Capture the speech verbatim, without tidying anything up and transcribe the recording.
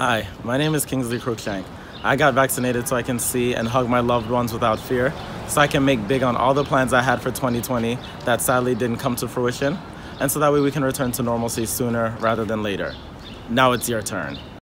Hi, my name is Kingsley Cruikshank. I got vaccinated so I can see and hug my loved ones without fear, so I can make big on all the plans I had for twenty twenty that sadly didn't come to fruition, and so that way we can return to normalcy sooner rather than later. Now it's your turn.